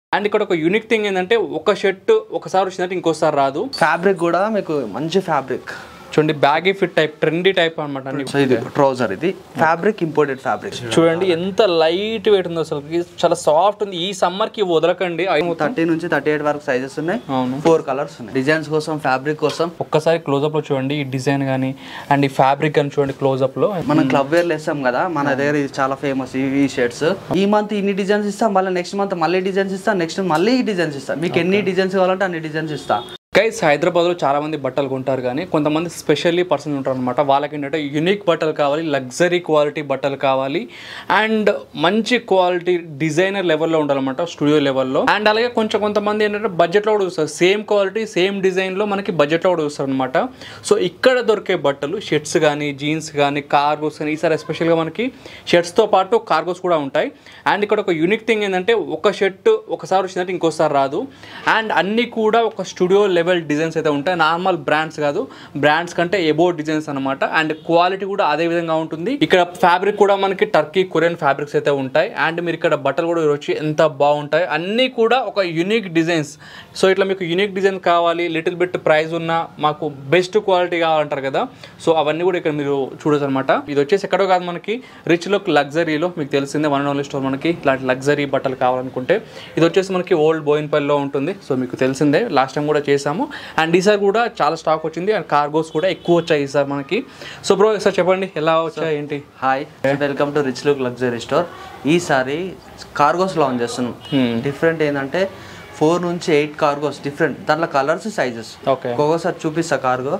And ఇక్కడ ఒక unique thing ఏంటంటే ఒక షర్ట్ ఒకసారి వచ్చిందంటే ఇంకోసారి రాదు. ఫ్యాబ్రిక్ కూడా మీకు మంచి ఫ్యాబ్రిక్ చూడండి, baggy fit type, trendy type అనమాట. ఇది ట్రౌజర్, ఇది ఫ్యాబ్రిక్ ఇంపోర్టెడ్ ఫ్యాబ్రిక్. చూడండి ఎంత లైట్ వెయిట్ ఉందో, అసలు చాలా సాఫ్ట్ ఉంది. ఈ సమ్మర్ కి వదలకండి. 30 నుంచి 38 వరకు సైజెస్ ఉన్నాయి. 4 కలర్స్ ఉన్నాయి. డిజైన్స్ కోసం, ఫ్యాబ్రిక్ కోసం. ఒక్కసారి క్లోజ్అప్ లో చూడండి ఈ డిజైన్ గానీ అండ్ ఈ ఫ్యాబ్రిక్ అని చూడండి క్లోజ్అప్ లో. మనం క్లబ్ వేర్ వేస్తాం కదా, మన దగ్గర ఇది చాలా ఫేమస్ ఈ షర్ట్స్. ఈ మంత్ ఇన్ని డిజైన్స్ ఇస్తాం, మళ్ళీ నెక్స్ట్ మంత్ మళ్ళీ డిజైన్స్ ఇస్తాం, నెక్స్ట్ మళ్ళీ ఈ డిజైన్స్ ఇస్తాం. మీకు ఎన్ని డిజైన్స్ కావాలంటే అన్ని డిజైన్స్ ఇస్తా. గైస్, హైదరాబాద్లో చాలా మంది బట్టలు కొంటారు, కానీ కొంతమంది స్పెషల్లీ పర్సన్ ఉంటారు అనమాట. వాళ్ళకి ఏంటంటే యూనిక్ బట్టలు కావాలి, లగ్జరీ క్వాలిటీ బట్టలు కావాలి, అండ్ మంచి క్వాలిటీ డిజైనర్ లెవెల్లో ఉండాలన్నమాట, స్టూడియో లెవెల్లో. అండ్ అలాగే కొంతమంది ఏంటంటే బడ్జెట్లో కూడా చూస్తారు, సేమ్ క్వాలిటీ సేమ్ డిజైన్లో మనకి బడ్జెట్లో కూడా చూస్తారు అనమాట. సో ఇక్కడ దొరికే బట్టలు, షర్ట్స్ కానీ, జీన్స్ కానీ, కార్గోస్ కానీ, ఈసారి ఎస్పెషల్గా మనకి షర్ట్స్తో పాటు కార్గోస్ కూడా ఉంటాయి. అండ్ ఇక్కడ ఒక యూనిక్ థింగ్ ఏంటంటే ఒక షర్ట్ ఒకసారి వచ్చిందంటే ఇంకోసారి రాదు. అండ్ అన్నీ కూడా ఒక స్టూడియో లెవెల్ డిజైన్స్ అయితే ఉంటాయి, నార్మల్ బ్రాండ్స్ కాదు, బ్రాండ్స్ కంటే ఎబో డిజైన్స్ అనమాట. అండ్ క్వాలిటీ కూడా అదే విధంగా ఉంటుంది. ఇక్కడ ఫ్యాబ్రిక్ కూడా మనకి టర్కీ, కొరియన్ ఫ్యాబ్రిక్స్ అయితే ఉంటాయి. అండ్ మీరు ఇక్కడ బట్టలు కూడా వచ్చి ఎంత బాగుంటాయి, అన్నీ కూడా ఒక యూనిక్ డిజైన్స్. సో ఇట్లా మీకు యూనిక్ డిజైన్ కావాలి, లిటిల్ బిట్ ప్రైస్ ఉన్న, మాకు బెస్ట్ క్వాలిటీ కావాలంటారు కదా, సో అవన్నీ కూడా ఇక్కడ మీరు చూడొచ్చు అనమాట. ఇది వచ్చేసి ఎక్కడో కాదు, మనకి రిచ్ లుక్ లగ్జరీలో, మీకు తెలిసిందే వన్ అండ్ ఓన్లీ స్టోర్. మనకి ఇట్లాంటి లగ్జరీ బట్టలు కావాలనుకుంటే ఇది వచ్చేసి మనకి ఓల్డ్ బోయిన్పల్లిలో ఉంటుంది. సో మీకు తెలిసిందే, లాస్ట్ టైం కూడా చేసాము. అండ్ ఈసారి కూడా చాలా స్టాక్ వచ్చింది, అండ్ కార్గోస్ కూడా ఎక్కువ వచ్చాయి ఈసారి మనకి. సో బ్రో సార్ చెప్పండి ఎలా వచ్చాయి ఏంటి? Hi, welcome to rich look luxury store. ఈసారి కార్గోస్ లాంచ్ చేస్తున్నాం. డిఫరెంట్ ఏంటంటే 4 నుంచి 8 కార్గోస్, డిఫరెంట్ దాంట్లో కలర్స్, సైజెస్. ఒక్కొక్కసారి చూపిస్తా కార్గో.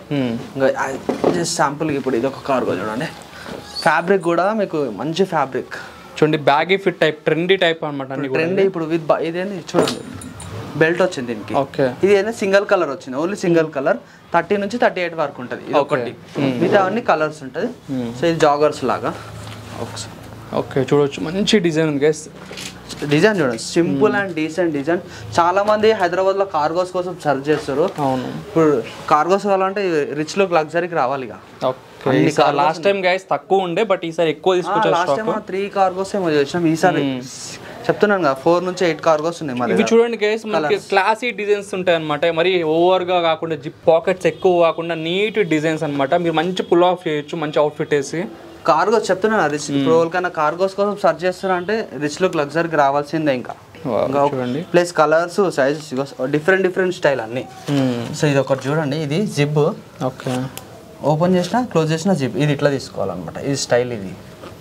జస్ట్ శాంపుల్కి ఇప్పుడు ఇది ఒక కార్గో చూడండి. ఫ్యాబ్రిక్ కూడా మీకు మంచి ఫ్యాబ్రిక్ చూడండి, baggy fit type, trendy type అనమాట. ట్రెండీ ఇప్పుడు విత్ ఇదేంటి చూడండి, బెల్ట్ వచ్చింది దీనికి. ఓకే, ఇది ఏంటంటే సింగిల్ కలర్ వచ్చింది, ఓన్లీ సింగిల్ కలర్. 30 నుంచి 38 వరకు ఉంటుంది. ఇది ఒకటి, మిగతా అన్ని కలర్స్ ఉంటుంది. సో ఇది జాగర్స్ లాగా. ఓకే, చూడొచ్చు, మంచి డిజైన్ ఉంది గైస్. డిజైన్ చూడండి, సింపుల్ అండ్ డీసెంట్ డిజైన్. చాలా మంది హైదరాబాద్ లో కార్గోస్ కోసం సర్చ్ చేస్తారు. అవును, ఇప్పుడు కార్గోస్ కావాలంటే రిచ్ లుక్ లగ్జరీకి రావాలి. లాస్ట్ టైం గైస్ తక్కువ ఉండే, బట్ ఈసారి ఎక్కువ తీసుకొచ్చారు. లాస్ట్ టైం 3 కార్గోస్ ఏమో చేసినాం. ఈసారి చెప్తున్నాను కదా 4 నుంచి 8 కార్గోస్ ఉన్నాయి. ఇవి చూడండి గైస్, మనకి క్లాసీ డిజైన్స్ ఉంటాయి అనమాట. మరి ఓవర్ గా కాకుండా, జిప్ పాకెట్స్ ఎక్కువ కాకుండా నీట్ డిజైన్స్ అనమాట. మీరు మంచి పుల్ ఆఫ్ చేయొచ్చు, మంచి అవుట్ఫిట్ వేసి. కార్గోస్ చెప్తున్నా, రిచ్ ఇప్పుడు ఎవరికైనా కార్గోస్ కోసం సర్చ్ చేస్తున్నా అంటే రిచ్ లుక్ లగ్జరీకి రావాల్సిందే. ఇంకా చూడండి, plus colours, sizes, different style అన్ని. సో ఇది ఒకటి చూడండి, ఇది జిప్. ఓకే, ఓపెన్ చేసినా క్లోజ్ చేసినా జిప్. ఇది ఇట్లా తీసుకోవాలన్నమాట, ఇది స్టైల్. ఇది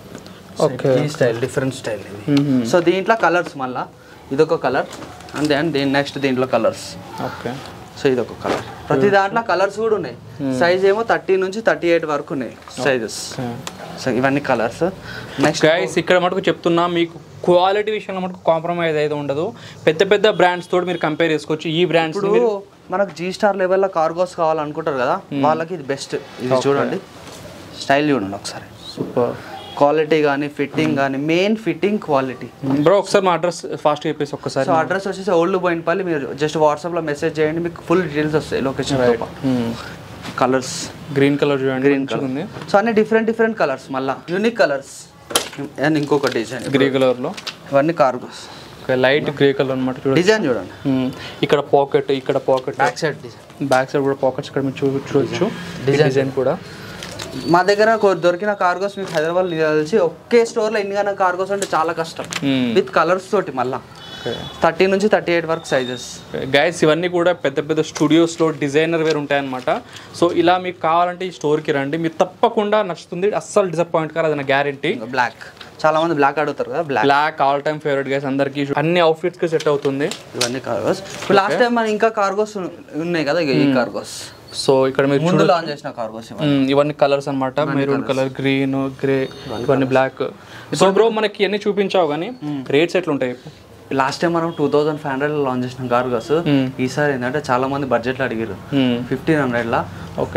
ఓకే, ఈ స్టైల్ డిఫరెంట్ స్టైల్ ఇది. సో దీంట్లో కలర్స్, మళ్ళీ ఇదొక కలర్, అంతే. అండ్ నెక్స్ట్ దీంట్లో కలర్స్. ఓకే, సో ఇదొక కలర్. ప్రతి దాంట్లో కలర్స్ కూడా ఉన్నాయి. సైజ్ ఏమో 30 నుంచి 38 వరకు ఉన్నాయి సైజెస్. సో ఇవన్నీ కలర్స్. నెక్స్ట్ గైస్, ఇక్కడ మటుకు చెప్తున్నా, మీకు క్వాలిటీ విషయంలో మటుకు కాంప్రమైజ్ అయితే ఉండదు. పెద్ద బ్రాండ్స్ తోటి మీరు కంపేర్ చేసుకోవచ్చు. ఈ బ్రాండ్స్ మనకు G స్టార్ లెవెల్లో కార్గోస్ కావాలనుకుంటారు కదా, వాళ్ళకి ఇది బెస్ట్. ఇది చూడండి, స్టైల్ చూడండి ఒకసారి. సూపర్ క్వాలిటీ కానీ, ఫిట్టింగ్ కానీ, మెయిన్ ఫిట్టింగ్ క్వాలిటీ. బ్రో ఒకసారి మా అడ్రస్ ఫాస్ట్ చెప్పేసి ఒక్కసారి. సో అడ్రస్ వచ్చేసి ఓల్డ్ బోయిన్పల్లి. మీరు జస్ట్ వాట్సాప్లో మెసేజ్ చేయండి, మీకు ఫుల్ డీటెయిల్స్ వస్తాయి, లొకేషన్. కలర్స్ గ్రీన్ కలర్ చూడండి, గ్రీన్ కలర్ ఉంది. సో అన్ని డిఫరెంట్ కలర్స్, మళ్ళీ యూనిక్ కలర్స్. అండ్ ఇంకొక డిజైన్ గ్రే కలర్లో, ఇవన్నీ కార్గోస్. లైట్ గ్రే కలర్ అనమాట. డిజైన్ చూడండి, ఇక్కడ పాకెట్, ఇక్కడ pocket, back side design, back side కూడా పాకెట్స్ ఇక్కడ మీరు చూడొచ్చు. డిజైన్ కూడా మా దగ్గర దొరికిన కార్గోస్ మీకు హైదరాబాద్ తెలిసి ఒకే స్టోర్లో ఎన్నికైనా కార్గోస్ అంటే చాలా కష్టం. విత్ కలర్స్ తోటి, మళ్ళీ 30 నుంచి 38 వరకు సైజెస్. గైస్, ఇవన్నీ కూడా పెద్ద స్టూడియోస్లో డిజైనర్ వేర్ ఉంటాయన్నమాట. సో ఇలా మీకు కావాలంటే ఈ స్టోర్కి రండి, మీరు తప్పకుండా నచ్చుతుంది, అస్సలు డిసప్పాయింట్ కాదు, అది నా గ్యారంటీ. బ్లాక్, చాలా మంది బ్లాక్ అడుగుతారు కదా, black all time favourite guys అందరికి, అన్ని అవుట్ఫిట్స్ కి సెట్ అవుతుంది. ఇవన్నీ కార్గోస్. లాస్ట్ టైం మన ఇంకా కార్గోస్ ఉన్నాయి కదా, ఈ కార్గోస్. సో ఇక్కడ మీరు ముందు లాంచ్ చేసిన కార్గోస్ ఇవన్నీ కలర్స్ అనమాట. మెరూన్ కలర్, గ్రీన్, గ్రే, ఇవన్నీ బ్లాక్. సో బ్రో మనకి అన్ని చూపించావు, కానీ రేట్స్ ఎట్లా ఉంటాయి? లాస్ట్ టైం మనం 2500 లాంచ్ చేసిన కార్గోస్. ఈసారి ఏంటంటే చాలా మంది బడ్జెట్లో అడిగారు, 1500. ఓకే,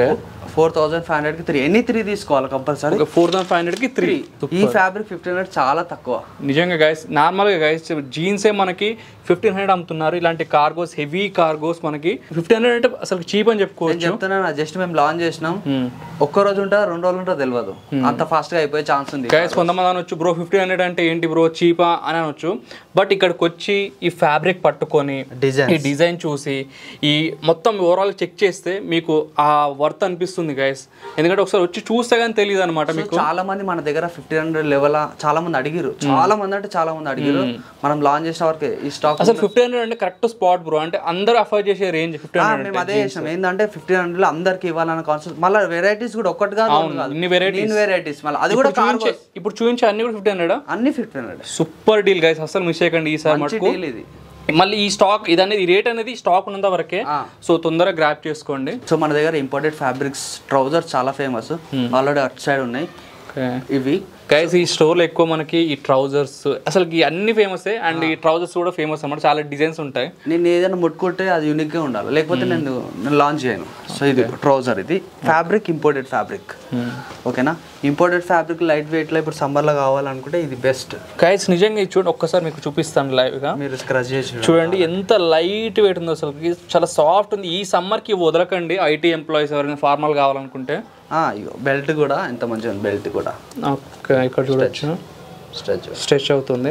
4,500 కి 3 ఎనీ 3 తీసుకోవాలి కంపల్సరీ. 4,500 కి 3. ఈ ఫ్యాబ్రిక్ 1,500 చాలా తక్కువ నిజంగా గైస్. నార్మల్గా గైస్ జీన్సే మనకి 1,500 అమ్ముతున్నారు. ఇలాంటి కార్గోస్, హెవీ కార్గోస్ మనకి 1,500 అంటే అసలు చీప్ అని చెప్పుకోవచ్చు. చెప్తున్నాను, జస్ట్ మేము లాంచ్ చేసినాం, ఒక్క రోజు ఉంటా 2 రోజులు ఉంటా తెలియదు, అంత ఫాస్ట్ గా అయిపోయే ఛాన్స్ ఉంది. గైస్ కొంతమంది అనొచ్చు బ్రో 1,500 అంటే ఏంటి బ్రో చీపా అని అనొచ్చు. బట్ ఇక్కడికి వచ్చి ఈ ఫ్యాబ్రిక్ పట్టుకొని ఈ డిజైన్ చూసి ఈ మొత్తం ఓవరాల్ చెక్ చేస్తే మీకు ఆ వర్త్ అనిపిస్తుంది గైస్. ఎందుకంటే ఒకసారి వచ్చి చూస్తే కానీ తెలియదు అనమాట మీకు. చాలా మంది మన దగ్గర 1,500 లెవెల్ చాలా మంది అడిగిరు, చాలా మంది అంటే చాలా మంది అడిగిరు. మనం లాంచ్ చేసిన వరకు ఈ స్టాక్ అసలు 1,500 అంటే కరెక్ట్ స్పాట్ బ్రో. అంటే అందరూ అఫోర్డ్ చేసే రేంజ్ 1,500. మేము అదే చేసాం, ఏంటంటే 1,500 లో అందరికి ఇవ్వాలన్న కాన్సెప్ట్. మళ్ళీ వెరైటీస్ కూడా ఒక్కటిగా ఇన్ని వెరైటీస్ మళ్ళీ అది కూడా ఇప్పుడు చూపించే అన్ని కూడా 1,500. అన్ని 1,500. సూపర్ డీల్ గైస్, అసలు మిస్ చేయకండి ఈసారి మటుకు. ఇది మళ్ళీ ఈ స్టాక్ ఇది అనేది రేట్ అనేది స్టాక్ ఉన్నంత వరకే, సో తొందరగా గ్రాప్ చేసుకోండి. సో మన దగ్గర ఇంపోర్టెడ్ ఫ్యాబ్రిక్స్ ట్రౌజర్స్ చాలా ఫేమస్, ఆల్రెడీ అటు సైడ్ ఉన్నాయి ఇవి గైస్. ఈ స్టోర్లో ఎక్కువ మనకి ఈ ట్రౌజర్స్ అసలు అన్ని ఫేమస్, అండ్ ఈ ట్రౌజర్స్ కూడా ఫేమస్ అన్నమాట. చాలా డిజైన్స్ ఉంటాయి. నేను ఏదైనా ముట్టుకుంటే అది యూనిక్ గా ఉండాలి, లేకపోతే నేను లాంచ్ చేయను. సో ఇది ట్రౌజర్, ఇది ఫ్యాబ్రిక్ ఇంపోర్టెడ్ ఫ్యాబ్రిక్. ఓకేనా, ఇంపోర్టెడ్ ఫ్యాబ్రిక్ లైట్ వెయిట్ లో ఇప్పుడు సమ్మర్ లో కావాలనుకుంటే ఇది బెస్ట్ గైస్. నిజంగా ఇది చూడండి, ఒక్కసారి మీకు చూపిస్తాను లైవ్ గా, మీరు స్క్రచ్ చేసి చూడండి ఎంత లైట్ వెయిట్ ఉందో. అసలు చాలా సాఫ్ట్ ఉంది. ఈ సమ్మర్ కి వదలకండి ఐటీ ఎంప్లాయీస్ ఎవరైనా ఫార్మల్ కావాలనుకుంటే. బెల్ట్ కూడా ఎంత మంచిగా ఉంది, బెల్ట్ కూడా ఓకే ఇక్కడ చూడొచ్చు, స్ట్రెచ్ అవుతుంది.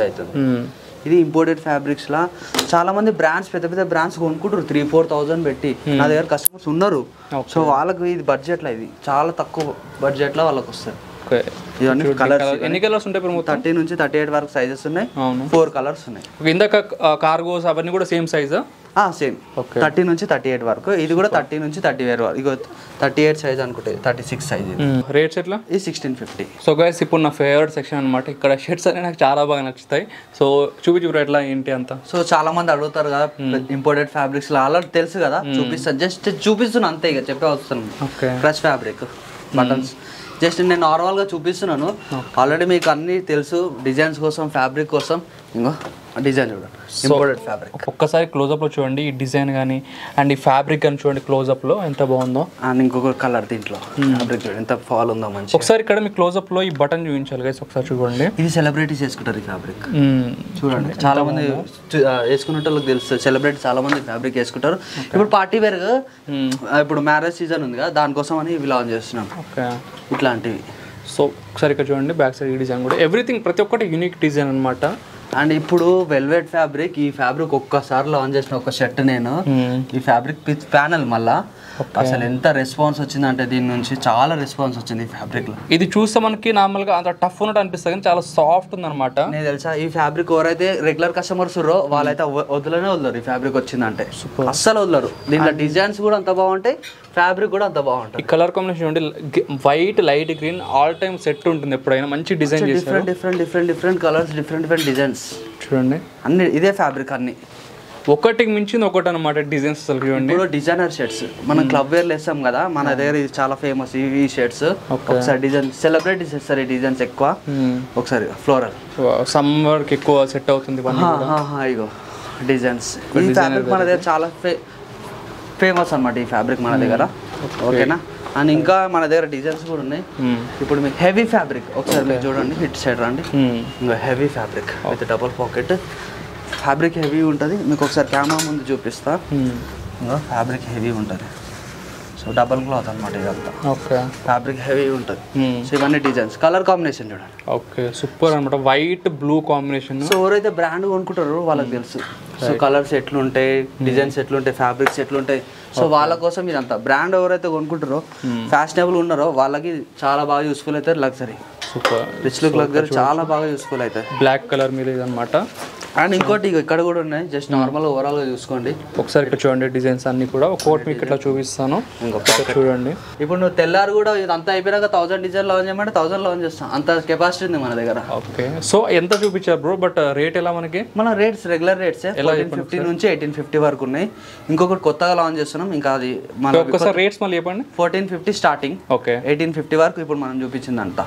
ఇది ఇంపోర్టెడ్ ఫ్యాబ్రిక్స్ లా చాలా మంది బ్రాండ్స్, పెద్ద పెద్ద బ్రాండ్స్ కొనుక్కుంటారు 3,000-4,000 పెట్టి. నా దగ్గర కస్టమర్స్ ఉన్నారు. సో వాళ్ళకి ఇది బడ్జెట్ లో, ఇది చాలా తక్కువ బడ్జెట్ లో వాళ్ళకి వస్తుంది. ఇవన్నీ కలర్స్, ఎన్ని కలర్స్ ఉంటాయి? 30 నుంచి 38 వరకు సైజెస్ ఉన్నాయి. 4 కలర్స్ ఉన్నాయి. ఇందాక కార్గోస్ అవన్నీ కూడా సేమ్ సైజా? సేమ్ 30 నుంచి 38 వరకు. ఇది కూడా 30 నుంచి 30 వరకు. ఇగో 38 సైజ్ అనుకుంటే 36 సైజ్. రేట్స్ ఎట్లా? ఇది 1650. సో గైస్ ఇప్పుడు నా ఫేవరెట్ సెక్షన్ అనమాట. ఇక్కడ షర్ట్స్ అనేవి నాకు చాలా బాగా నచ్చుతాయి. సో చూపించు ఎట్లా ఏంటి అంతా. సో చాలా మంది అడుగుతారు కదా ఇంపోర్టెడ్ ఫ్యాబ్రిక్స్ ఆల్రెడీ తెలుసు కదా, చూపిస్తాను, జస్ట్ చూపిస్తున్నాను అంతే, ఇక చెప్పే వస్తున్నాను. ఫ్రెష్ ఫ్యాబ్రిక్ బటన్స్ జస్ట్ నేను నార్మల్గా చూపిస్తున్నాను. ఆల్రెడీ మీకు అన్నీ తెలుసు. డిజైన్స్ కోసం, ఫ్యాబ్రిక్ కోసం, ఇంకో డిజైన్ చూడండి, ఇంపోర్టెడ్ ఫ్యాబ్రిక్. ఒక్కసారి క్లోజ్అప్లో చూడండి ఈ డిజైన్ కానీ, అండ్ ఈ ఫ్యాబ్రిక్ అని చూడండి క్లోజ్అప్లో ఎంత బాగుందో. అండ్ ఇంకొక కలర్ దీంట్లో ఫ్యాబ్రిక్ చూడండి ఎంత ఫాల్ ఉందో మంచి. ఒకసారి ఇక్కడ మీ క్లోజ్అప్లో ఈ బటన్ చూపించాలి గైస్, ఒకసారి చూడండి. ఇది సెలబ్రిటీస్ వేసుకుంటారు ఈ ఫ్యాబ్రిక్. చూడండి చాలా మంది వేసుకునే వాళ్ళకి తెలుసు, సెలబ్రిటీ చాలా మంది ఫ్యాబ్రిక్ వేసుకుంటారు. ఇప్పుడు పార్టీ వేర్, ఇప్పుడు మ్యారేజ్ సీజన్ ఉంది కదా, దానికోసం అని ఇవి లాంచ్ చేస్తున్నాం. ఓకే, ఇట్లాంటివి. సో ఒకసారి ఇక్కడ చూడండి బ్యాక్ సైడ్ ఈ డిజైన్ కూడా, ఎవ్రీథింగ్ ప్రతి ఒక్కటి యూనిక్ డిజైన్ అనమాట. అండ్ ఇప్పుడు వెల్వెట్ ఫ్యాబ్రిక్, ఈ ఫ్యాబ్రిక్ ఒక్కసారి లాంచ్ చేసిన ఒక షర్ట్ నేను, ఈ ఫ్యాబ్రిక్ ప్యానల్ మళ్ళా అసలు ఎంత రెస్పాన్స్ వచ్చిందంటే దీని నుంచి చాలా రెస్పాన్స్ వచ్చింది ఈ ఫ్యాబ్రిక్ లో. ఇది చూస్తే మనకి నార్మల్ గా అంత టఫ్ ఉన్నట్టు అనిపిస్తుంది కానీ చాలా సాఫ్ట్ ఉంది అనమాట. నేను తెలుసా ఈ ఫ్యాబ్రిక్ ఎవరైతే రెగ్యులర్ కస్టమర్స్ ఉన్నారో వాళ్ళైతే వదలరు. ఈ ఫ్యాబ్రిక్ వచ్చిందంటే అస్సలు వదలరు. దీంట్లో డిజైన్స్ కూడా అంత బాగుంటాయి, ఫ్యాబ్రిక్ కూడా అంత బాగుంటుంది. ఈ కలర్ కాంబినేషన్ ఉండి white, light green all time set ఉంటుంది ఎప్పుడైనా. మంచి డిజైన్ చేశారు, డిఫరెంట్ కలర్స్, డిఫరెంట్ డిజైన్స్ చూడండి. అన్ని ఇదే ఫ్యాబ్రిక్, అన్ని ఒకటికి మించింది ఒకటి అనమాట డిజైన్స్. అసలు చూడండి ఇప్పుడు డిజైనర్ షర్ట్స్ మనం క్లబ్ వేర్ వేస్తాం కదా, మన దగ్గర ఇది చాలా ఫేమస్ ఈ షర్ట్స్. ఒకసారి డిజైన్ సెలబ్రిటీస్ వేస్తారు ఈ డిజైన్స్ ఎక్కువ. ఒకసారి ఫ్లోరల్ సమ్మర్ కి ఎక్కువ సెట్ అవుతుంది. ఇగో డిజైన్స్, ఈ ఫ్యాబ్రిక్ మన దగ్గర చాలా ఫేమస్ అనమాట ఈ ఫ్యాబ్రిక్ మన దగ్గర. ఓకేనా, అండ్ ఇంకా మన దగ్గర డిజైన్స్ కూడా ఉన్నాయి. ఇప్పుడు మీకు హెవీ ఫ్యాబ్రిక్ ఒకసారి మీరు చూడండి, హిట్ సైడ్ రండి. ఇంకా heavy fabric with double pocket. Fabric heavy ఉంటుంది. మీకు ఒకసారి కెమెరా ముందు చూపిస్తా. ఇంకా ఫ్యాబ్రిక్ హెవీ ఉంటుంది. సో డబల్ క్లాత్ అనమాట ఇదంతా. ఓకే, ఫ్యాబ్రిక్ హెవీ ఉంటుంది. సో ఇవన్నీ డిజైన్స్, కలర్ కాంబినేషన్ చూడండి. ఓకే, సూపర్ అనమాట, వైట్ బ్లూ కాంబినేషన్. సో ఎవరైతే బ్రాండ్ కొనుక్కుంటారో వాళ్ళకి తెలుసు. సో కలర్స్ ఎట్లుంటాయి, డిజైన్స్ ఎట్లుంటాయి, ఫ్యాబ్రిక్స్ ఎట్లుంటాయి. సో వాళ్ళ కోసం ఇదంతా బ్రాండ్ ఎవరైతే కొనుక్కుంటారో, ఫ్యాషనబుల్ ఉన్నారో వాళ్ళకి చాలా బాగా యూస్ఫుల్ అవుతుంది. Luxury, super rich look luxury చాలా బాగా యూస్ఫుల్ అవుతుంది. బ్లాక్ కలర్ మీద అనమాట. అండ్ ఇంకోటి ఇక్కడ కూడా ఉన్నాయి, జస్ట్ నార్మల్ ఓవరాల్ గా చూసుకోండి. ఒకసారి ఇక్కడ చూడండి డిజైన్స్ అన్ని కూడా, ఒక్కొక్కటి మీకు ఇట్లా చూపిస్తాను. చూడండి ఇప్పుడు నువ్వు తెల్లారు కూడా ఇదంతా అయిపోయాక 1000 డిజైన్ లాంచ్ చేయమంటే 1000 లాంచ్ చేస్తాం, అంత కెపాసిటీ ఉంది మన దగ్గర. ఓకే, సో ఎంత చూపించారు బ్రో, బట్ రేట్ ఎలా మనకి? మన రేట్స్ రెగ్యులర్ రేట్స్ 1450 నుంచి 1850 వరకు ఉన్నాయి. ఇంకొకటి కొత్తగా లాంచ్ చేస్తున్నాం, ఇంకా అది మన ఒక్కసారి రేట్స్ మళ్ళీ చెప్పండి. 1450 స్టార్టింగ్, ఓకే, 1850 వరకు ఇప్పుడు మనం చూపించింది అంతా. డన్.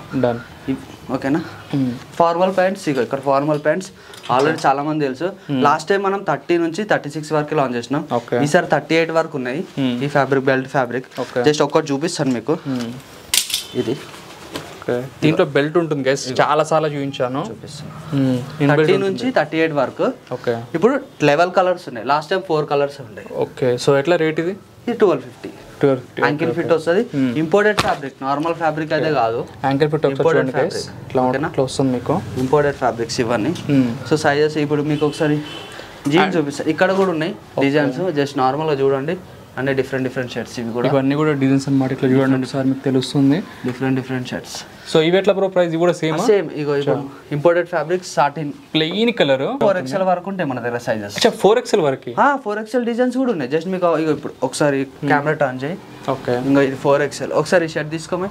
ఓకేనా. ఫార్మల్ ప్యాంట్స్ ఇక ఇక్కడ ఫార్మల్ ప్యాంట్స్ ఆల్రెడీ చాలా మంది తెలుసు. లాస్ట్ టైం మనం 30 నుంచి 36 వరకు లాంచ్ చేసినాం. ఈసారి 38 వరకు ఉన్నాయి ఈ ఫ్యాబ్రిక్, బెల్ట్ ఫ్యాబ్రిక్. జస్ట్ ఒక్కటి చూపిస్తాను మీకు. ఇది దీంట్లో బెల్ట్ ఉంటుంది గైస్, చాలా సార్లు చూపించాను. 30 నుంచి 38 వరకు. ఓకే, ఇప్పుడు 11 కలర్స్ ఉన్నాయి. లాస్ట్ టైం 4 కలర్స్ ఉన్నాయి. ఓకే, సో ఎట్లా రేట్ ఇది? 1250. యాంకిల్ ఫిట్ వస్తుంది. ఇంపోర్టెడ్ ఫ్యాబ్రిక్, నార్మల్ ఫ్యాబ్రిక్ అయితే కాదు. యాంకిల్ ఫిట్ ఇట్లా వస్తుంది మీకు. ఇంపోర్టెడ్ ఫ్యాబ్రిక్స్ ఇవన్నీ. సో సైజెస్ ఇప్పుడు మీకు ఒకసారి జీన్స్ చూపిస్తాను. ఇక్కడ కూడా ఉన్నాయి డిజైన్స్. జస్ట్ నార్మల్గా చూడండి, అన్ని డిఫరెంట్ షర్ట్స్. ఇవన్నీ కూడా డిజైన్స్ అన్నమాట. ఇట్లా చూడండి సార్, మీకు తెలుస్తుంది. Different shirts. సో ఇవి ఎట్లా బ్రో ప్రైస్? ఇవి కూడా సేమ్. ఇగో imported fabrics satin plain colour 4XL వరకు ఉంటాయి మన దగ్గర సైజెస్. 4XL వరకు. 4XL డిజైన్స్ కూడా ఉన్నాయి. జస్ట్ మీకు ఇగో ఇప్పుడు ఒకసారి కెమెరా టర్న్ చేయి. ఓకే, ఇంకా ఇది 4XL. ఒకసారి షర్ట్ తీసుకోమే.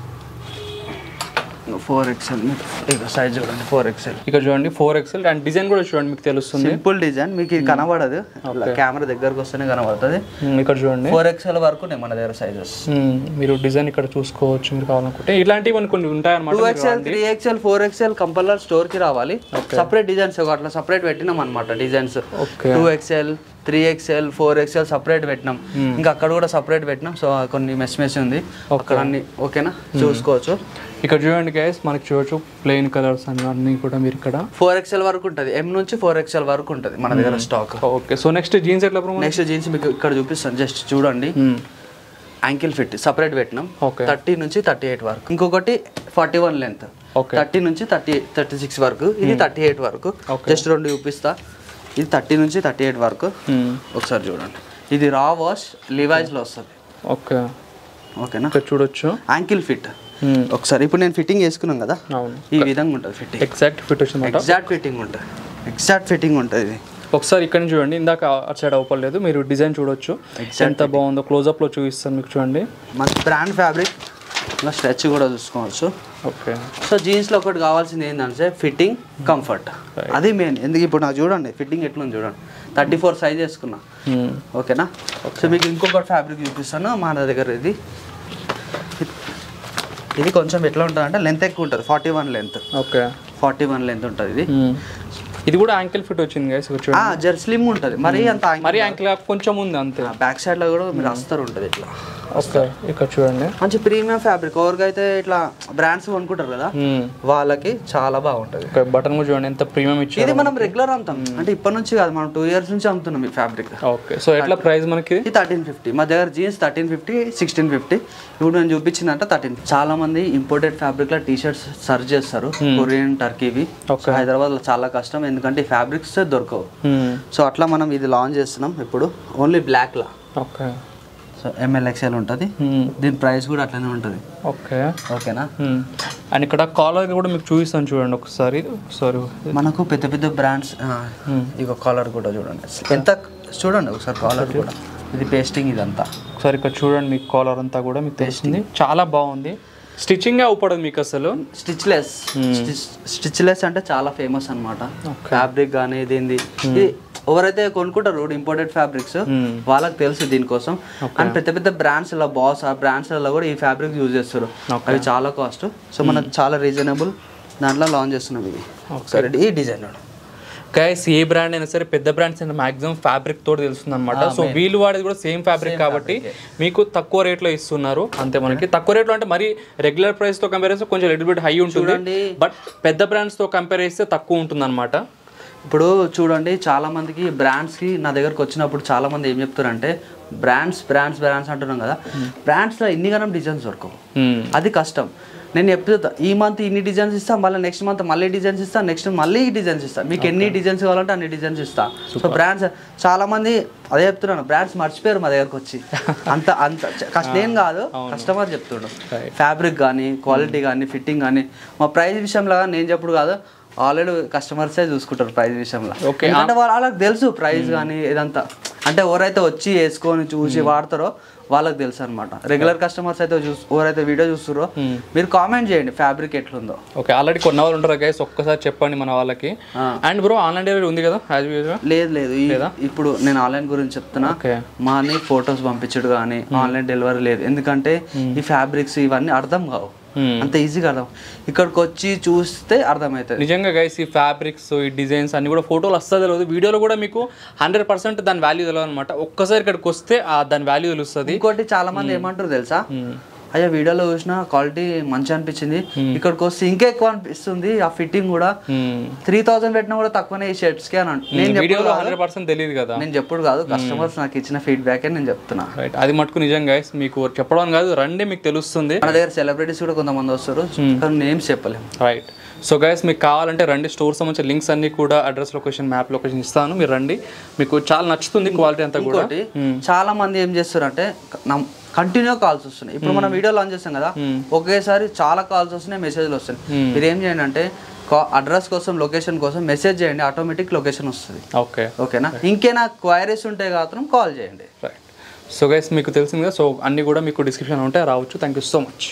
4XL ఇక సైజ్ చూడండి. 4XL ఇక్కడ చూడండి. 4XL అండ్ డిజైన్ కూడా చూడండి, మీకు తెలుస్తుంది. సింపుల్ డిజైన్, మీకు ఇది కనబడదు, కెమెరా దగ్గరకు వస్తేనే కనబడుతుంది. ఇక్కడ చూడండి 4XL వరకు మన దగ్గర సైజెస్. మీరు డిజైన్ ఇక్కడ చూసుకోవచ్చు మీరు కావాలనుకుంటే. ఇలాంటివి కొన్ని ఉంటాయి అన్నమాట. 2XL 3XL 4XL compulsory store కి రావాలి. సపరేట్ డిజైన్స్ అట్లా సపరేట్ పెట్టినాం అనమాట designs. 2XL 3XL 4XL separate పెట్టినాం. ఇంకా అక్కడ కూడా సపరేట్ పెట్టినాం. సో కొన్ని మెస్ ఉంది అక్కడ అన్ని. ఓకేనా, చూసుకోవచ్చు. ఇక్కడ చూడండి గైస్, మనకి చూడొచ్చు ప్లెయిన్ కలర్స్ అన్ని కూడా. మీరు ఇక్కడ 4XL వరకు ఉంటుంది. M నుంచి 4XL వరకు ఉంటుంది మన దగ్గర stock. Okay, so next jeans ఎట్లా? నెక్స్ట్ జీన్స్ మీకు ఇక్కడ చూపిస్తాను. జస్ట్ చూడండి. యాంకిల్ ఫిట్ సపరేట్ పెట్టినాం. 30 నుంచి 38 వరకు. ఇంకొకటి 41 లెంత్. 30 నుంచి 36 వరకు. ఇది 38 వరకు. జస్ట్ రెండు చూపిస్తా. ఇది 30 నుంచి 38 వరకు. ఒకసారి చూడండి. ఇది రా వాష్ లివైస్ లో వస్తుంది. ఓకే, ఓకేనా, చూడొచ్చు. యాంకిల్ ఫిట్ ఒకసారి. ఇప్పుడు నేను ఫిట్టింగ్ చేసుకున్నాను కదా, ఈ విధంగా ఉంటుంది ఫిట్టింగ్. ఎగ్జాక్ట్ ఫిట్ వచ్చింది. ఎగ్జాక్ట్ ఫిట్టింగ్ ఉంటుంది. ఒకసారి ఇక్కడ నుంచి చూడండి. ఇందాక అటు సైడ్ అవ్వలేదు. మీరు డిజైన్ చూడొచ్చు ఎంత బాగుందో. క్లోజ్అప్ లో చూపిస్తాను మీకు. చూడండి, మంచి బ్రాండ్ ఫ్యాబ్రిక్. ఇలా స్ట్రెచ్ కూడా చూసుకోవచ్చు. ఓకే, సో జీన్స్లో ఒకటి కావాల్సింది ఏంటంటే ఫిట్టింగ్, కంఫర్ట్. అది మెయిన్. ఎందుకు ఇప్పుడు నాకు చూడండి ఫిట్టింగ్ ఎట్లుంది చూడండి. 34 సైజ్ వేసుకున్నా. ఓకేనా. సో మీకు ఇంకొకటి ఫ్యాబ్రిక్ చూపిస్తాను మన దగ్గర. ఇది కొంచెం ఎట్లా ఉంటుంది అంటే లెంత్ ఎక్కువ ఉంటుంది. 41 లెంత్. ఓకే, 41 లెంత్ ఉంటుంది ఇది. ఇది కూడా యాంకిల్ ఫిట్ వచ్చింది గైస్. జర్ స్లిమ్ ఉంటుంది. మరి అంత యాంకిల్ కొంచెం ఉంది అంతే. బ్యాక్ సైడ్ లో కూడా మీరు అస్తరు ఉంటుంది ఇట్లా. ఓకే, ఇక్కడ చూడండి. మంచి ప్రీమియం ఫ్యాబ్రిక్. ఎవరికైతే ఇట్లా బ్రాండ్స్ కొనుక్కుంటారు కదా వాళ్ళకి చాలా బాగుంటుంది. బటన్ కూడా చూడండి ఎంత ప్రీమియం ఇచ్చారు. ఇది మనం రెగ్యులర్ అమ్ముతాం. అంటే ఇప్పటి నుంచి కాదు, మనం 2 years నుంచి అమ్ముతున్నాం ఈ ఫ్యాబ్రిక్. ఓకే, సో ఎట్లా ప్రైస్ మనకి? 1350. మా దగ్గర జీన్స్ 1350, 1650. ఇప్పుడు నేను చూపించిందంటే 13. చాలా మంది ఇంపోర్టెడ్ ఫ్యాబ్రిక్ లో టీ షర్ట్స్ సర్చ్ చేస్తారు. కొరియన్, టర్కీవి. హైదరాబాద్ లో చాలా కష్టం, ఎందుకంటే ఈ ఫ్యాబ్రిక్స్ దొరకవు. సో అట్లా మనం ఇది లాంచ్ చేస్తున్నాం ఇప్పుడు ఓన్లీ బ్లాక్ లా. ఓకే, సో ML XL ఉంటుంది. దీని ప్రైస్ కూడా అట్లనే ఉంటుంది. ఓకే, ఓకేనా. అండ్ ఇక్కడ కాలర్ కూడా మీకు చూపిస్తాను చూడండి ఒకసారి. సారీ, మనకు పెద్ద బ్రాండ్స్. ఇక కాలర్ కూడా చూడండి ఎంత. చూడండి ఒకసారి కాలర్ కూడా. ఇది పేస్టింగ్ ఇదంతా. ఒకసారి ఇక్కడ చూడండి. మీకు కాలర్ అంతా కూడా మీకు తెలిసింది. చాలా బాగుంది. స్టిచ్చింగ్ అవుపడదు మీకు అసలు. స్టిచ్లెస్ అంటే చాలా ఫేమస్ అనమాట. ఫ్యాబ్రిక్ కానీ దీనిది. ఎవరైతే కొనుక్కుంటారు ఇంపోర్టెడ్ ఫ్యాబ్రిక్స్ వాళ్ళకి తెలుసు దీనికోసం. అండ్ పెద్ద బ్రాండ్స్ ఇలా బాస్ ఆ బ్రాండ్స్ కూడా ఈ ఫ్యాబ్రిక్ యూజ్ చేస్తారు. అవి చాలా కాస్ట్. సో మనకు చాలా రీజనబుల్ దాంట్లో లాంచ్ చేస్తున్నాం ఇది. సరే, ఈ డిజైన్ గైస్ ఏ బ్రాండ్ అయినా సరే, పెద్ద బ్రాండ్స్ అయినా మాక్సిమం ఫ్యాబ్రిక్ తోటి తెలుస్తుంది అనమాట. సో వీళ్ళు వాడేది కూడా సేమ్ ఫ్యాబ్రిక్ కాబట్టి మీకు తక్కువ రేట్లో ఇస్తున్నారు అంతే. మనకి తక్కువ రేట్లో అంటే మరి రెగ్యులర్ ప్రైస్ తో కంపేర్ చేస్తే కొంచెం లిటిల్ బిట్ హై ఉంటుంది. బట్ పెద్ద బ్రాండ్స్ తో కంపేర్ చేస్తే తక్కువ ఉంటుంది అనమాట. ఇప్పుడు చూడండి, చాలా మందికి బ్రాండ్స్కి నా దగ్గరకు వచ్చినప్పుడు చాలా మంది ఏం చెప్తారంటే బ్రాండ్స్ అంటున్నాం కదా, బ్రాండ్స్లో ఇన్ని గనం డిజైన్స్ దొరకవు. అది కష్టం. నేను చెప్తా ఈ మంత్ ఇన్ని డిజైన్స్ ఇస్తాను, మళ్ళీ నెక్స్ట్ మంత్ మళ్ళీ డిజైన్స్ ఇస్తాను, నెక్స్ట్ మళ్ళీ డిజైన్స్ ఇస్తాను. మీకు ఎన్ని డిజైన్స్ కావాలంటే అన్ని డిజైన్స్ ఇస్తాను. సో బ్రాండ్స్ చాలా మంది అదే చెప్తున్నాను, బ్రాండ్స్ మర్చిపోయారు మా దగ్గరకు వచ్చి. అంత నేను కాదు, కస్టమర్ చెప్తుండు. ఫ్యాబ్రిక్ కానీ, క్వాలిటీ కానీ, ఫిట్టింగ్ కానీ. మా ప్రైస్ విషయంలో నేను చెప్పుడు కాదు, ఆల్రెడీ కస్టమర్సే చూసుకుంటారు ప్రైస్ విషయంలో. ఎందుకంటే వాళ్ళకి తెలుసు ప్రైస్ కానీ ఇదంతా. అంటే ఎవరైతే వచ్చి వేసుకొని చూసి వాడతారో వాళ్ళకి తెలుసు అనమాట. రెగ్యులర్ కస్టమర్స్ అయితే ఎవరైతే వీడియో చూస్తారో మీరు కామెంట్ చేయండి ఫ్యాబ్రిక్ ఎట్లుందో. ఓకే, ఆల్రెడీ కొన్న వాళ్ళు ఉంటారు గైస్, ఒక్కసారి చెప్పండి మన వాళ్ళకి. అండ్ బ్రో ఆన్లైన్ డెలివరీ ఉంది కదా? లేదు ఇప్పుడు నేను ఆన్లైన్ గురించి చెప్తున్నా. మా ఫొటోస్ పంపించడు కానీ ఆన్లైన్ డెలివరీ లేదు. ఎందుకంటే ఈ ఫ్యాబ్రిక్స్ ఇవన్నీ అర్థం కావు. అంత ఈజీగా అర్థం. ఇక్కడికి వచ్చి చూస్తే అర్థమవుతుంది. నిజంగా గైస్ ఈ ఫ్యాబ్రిక్స్ ఈ డిజైన్స్ అన్ని కూడా ఫోటోలు వస్తుంది తెలియదు, వీడియోలో కూడా మీకు 100% దాని వాల్యూ తెలియదు అనమాట. ఒక్కసారి ఇక్కడికి వస్తే దాని వాల్యూ తెలుస్తుంది. ఇంకోటి చాలా మంది ఏమంటారు తెలుసా, అయ్యా వీడియోలో చూసిన క్వాలిటీ మంచిగా అనిపించింది, ఇక్కడికి వస్తే ఇంకా ఎక్కువ అనిపిస్తుంది, ఆ ఫిట్టింగ్ కూడా 3000 పెట్టినా కూడా తక్కువనే ఈ షర్ట్స్ కి అని నేను వీడియోలో 100% తెలియదు కదా. నేను చెప్పుడు కాదు, కస్టమర్స్ నాకు ఇచ్చిన ఫీడ్బ్యాక్ నేను చెప్తున్నా. రైట్, అది మటుకు నిజంగా గైస్, మీకు చెప్పడం కాదు, రండి మీకు తెలుస్తుంది. మన దగ్గర సెలబ్రిటీస్ కూడా కొంతమంది వస్తారు, కానీ నేమ్స్ చెప్పలేము. రైట్. సో గైస్ మీకు కావాలంటే రండి, స్టోర్ సంబంధించిన లింక్స్ అన్ని కూడా అడ్రస్ లొకేషన్ మ్యాప్ లొకేషన్ ఇస్తాను, మీరు రండి, మీకు చాలా నచ్చుతుంది క్వాలిటీ అంతా కూడా. చాలా మంది ఏం చేస్తారు అంటే కంటిన్యూ కాల్స్ వస్తున్నాయి. ఇప్పుడు మనం వీడియో లాంచ్ చేస్తాం కదా, ఒకేసారి చాలా కాల్స్ వస్తున్నాయి, మెసేజ్లు వస్తున్నాయి. మీరు ఏం చేయండి అంటే అడ్రస్ కోసం లొకేషన్ కోసం మెసేజ్ చేయండి, ఆటోమేటిక్ లొకేషన్ వస్తుంది. ఓకేనా? ఇంకేనా క్వైరీస్ ఉంటే మాత్రం కాల్ చేయండి. రైట్. సో గైస్ మీకు తెలిసిందిగా, సో అన్ని కూడా మీకు డిస్క్రిప్షన్ ఉంటాయి, రావచ్చు. Thank you so much.